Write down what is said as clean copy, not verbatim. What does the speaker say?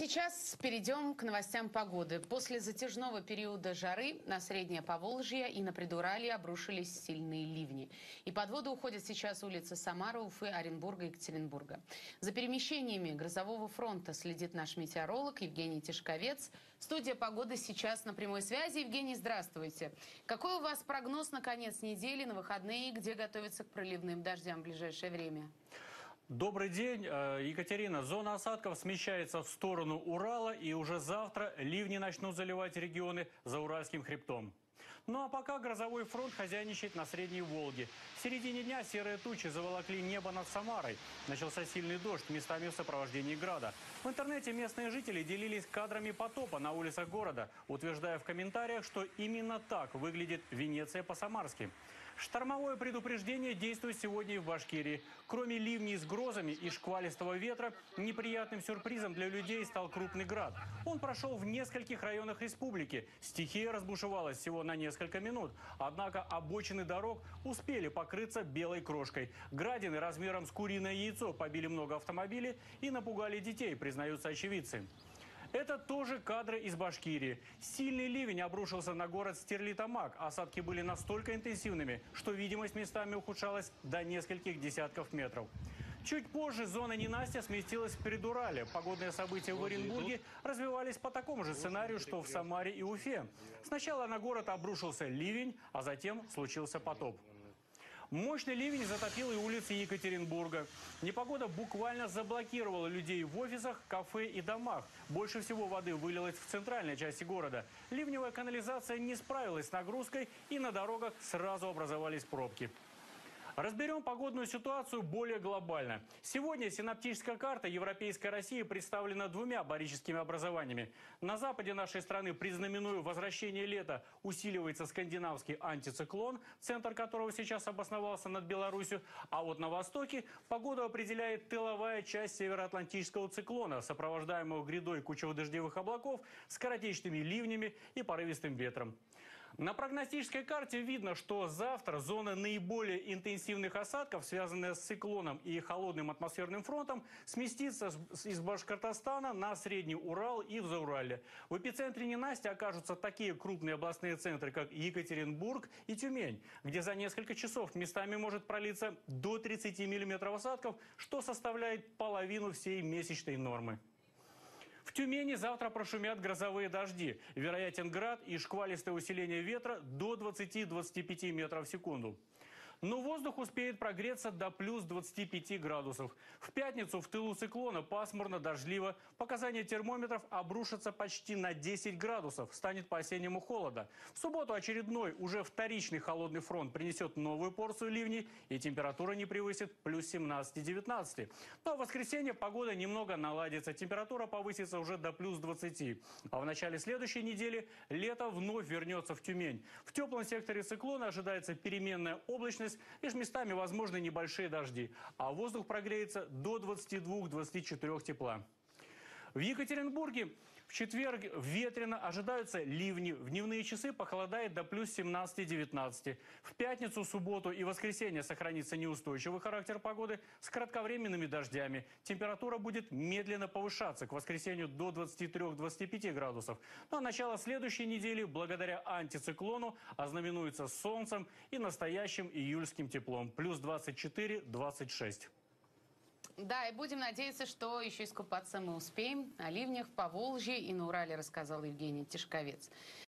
Сейчас перейдем к новостям погоды. После затяжного периода жары на Среднее Поволжье и на Предуралье обрушились сильные ливни. И под воду уходят сейчас улицы Самары, Уфы, Оренбурга и Екатеринбурга. За перемещениями грозового фронта следит наш метеоролог Евгений Тишковец. Студия погоды сейчас на прямой связи. Евгений, здравствуйте. Какой у вас прогноз на конец недели, на выходные, где готовиться к проливным дождям в ближайшее время? Добрый день, Екатерина. Зона осадков смещается в сторону Урала, и уже завтра ливни начнут заливать регионы за Уральским хребтом. Ну а пока грозовой фронт хозяйничает на Средней Волге. В середине дня серые тучи заволокли небо над Самарой. Начался сильный дождь, местами в сопровождении града. В интернете местные жители делились кадрами потопа на улицах города, утверждая в комментариях, что именно так выглядит Венеция по-самарски. Штормовое предупреждение действует сегодня и в Башкирии. Кроме ливней с грозами и шквалистого ветра, неприятным сюрпризом для людей стал крупный град. Он прошел в нескольких районах республики. Стихия разбушевалась всего на несколько минут. Однако обочины дорог успели покрыться белой крошкой. Градины размером с куриное яйцо побили много автомобилей и напугали детей, признаются очевидцы. Это тоже кадры из Башкирии. Сильный ливень обрушился на город Стерлитамак. Осадки были настолько интенсивными, что видимость местами ухудшалась до нескольких десятков метров. Чуть позже зона ненастья сместилась в Предурале. Погодные события в Оренбурге развивались по такому же сценарию, что в Самаре и Уфе. Сначала на город обрушился ливень, а затем случился потоп. Мощный ливень затопил и улицы Екатеринбурга. Непогода буквально заблокировала людей в офисах, кафе и домах. Больше всего воды вылилось в центральной части города. Ливневая канализация не справилась с нагрузкой, и на дорогах сразу образовались пробки. Разберем погодную ситуацию более глобально. Сегодня синоптическая карта Европейской России представлена двумя барическими образованиями. На западе нашей страны, признаменуя возвращение лета, усиливается скандинавский антициклон, центр которого сейчас обосновался над Беларусью. А вот на востоке погоду определяет тыловая часть североатлантического циклона, сопровождаемого грядой кучево-дождевых облаков, скоротечными ливнями и порывистым ветром. На прогностической карте видно, что завтра зона наиболее интенсивных осадков, связанная с циклоном и холодным атмосферным фронтом, сместится из Башкортостана на Средний Урал и в Зауралье. В эпицентре ненастья окажутся такие крупные областные центры, как Екатеринбург и Тюмень, где за несколько часов местами может пролиться до 30 миллиметров осадков, что составляет половину всей месячной нормы. В Тюмени завтра прошумят грозовые дожди. Вероятен град и шквалистое усиление ветра до 20-25 метров в секунду. Но воздух успеет прогреться до плюс 25 градусов. В пятницу в тылу циклона пасмурно, дождливо. Показания термометров обрушатся почти на 10 градусов. Станет по-осеннему холодно. В субботу очередной, уже вторичный холодный фронт принесет новую порцию ливней, и температура не превысит плюс 17-19. Но в воскресенье погода немного наладится. Температура повысится уже до плюс 20. А в начале следующей недели лето вновь вернется в Тюмень. В теплом секторе циклона ожидается переменная облачность. Лишь местами возможны небольшие дожди, а воздух прогреется до 22-24 тепла. В Екатеринбурге в четверг ветрено, ожидаются ливни. В дневные часы похолодает до плюс 17-19. В пятницу, субботу и воскресенье сохранится неустойчивый характер погоды с кратковременными дождями. Температура будет медленно повышаться к воскресенью до 23-25 градусов. Ну а начало следующей недели, благодаря антициклону, ознаменуется солнцем и настоящим июльским теплом. Плюс 24-26. Да, и будем надеяться, что еще искупаться мы успеем. О ливнях в Поволжье и на Урале рассказал Евгений Тишковец.